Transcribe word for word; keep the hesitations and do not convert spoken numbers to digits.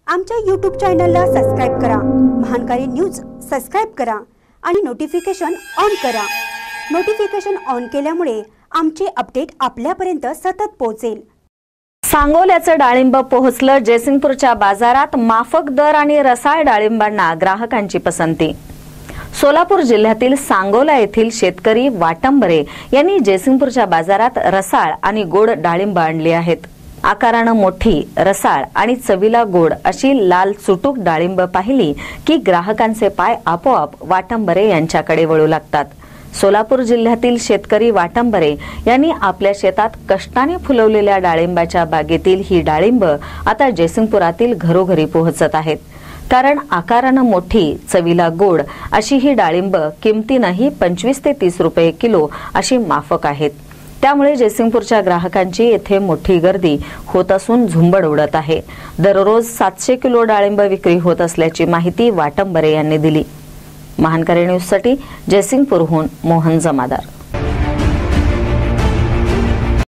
आमच्या यूट्यूब चॅनलला सबस्क्राइब करा, महानकारी न्यूज सबस्क्राइब करा आणि नोटिफिकेशन ऑन करा। नोटिफिकेशन ऑन केल्यामुळे आमचे अपडेट आपल्यापर्यंत सतत पोहोचेल। सांगोल्याचं डाळिंब पोहोचलं जयसिंगपूरच्या बाजारात। माफक दर आणि रसाळ डाळिंबांना ग्राहकांची पसंती। सोलापूर जिल्ह्यातील सांगोला येथील शेतकरी वाटंबरे यांनी जयसिंगपूरच्या बाजारात रसाळ आणि गोड डाळिंब आणली आहेत। आकाराने मोठी, रसाळ आणि चवीला गोड अशी लाल चुटूक डाळिंब पाहिली की ग्राहकांचे पाय आपोआप वाटंबरे यांच्याकडे वळू लागतात। सोलापूर जिल्ह्यातील शेतकरी वाटंबरे यांनी आपल्या शेतात कष्टाने फुलवलेल्या डाळिंबाच्या बागेतील ही डाळिंब आता जयसिंगपुरातील घरोघरी पोहोचत आहेत। कारण आकाराने मोठी, चवीला गोड अशी ही डाळिंब किमतीनेही पंचवीस ते तीस रुपये किलो अशी माफक आहेत। त्यामुळे जयसिंगपूरच्या ग्राहकांची येथे मोठी गर्दी होत असून झुंबड उडत आहे। दररोज सातशे किलो डाळिंब विक्री होत असल्याची माहिती वाटंबरे यांनी दिली। महानकारी न्यूजसाठी जयसिंगपूरहून मोहन जमादार।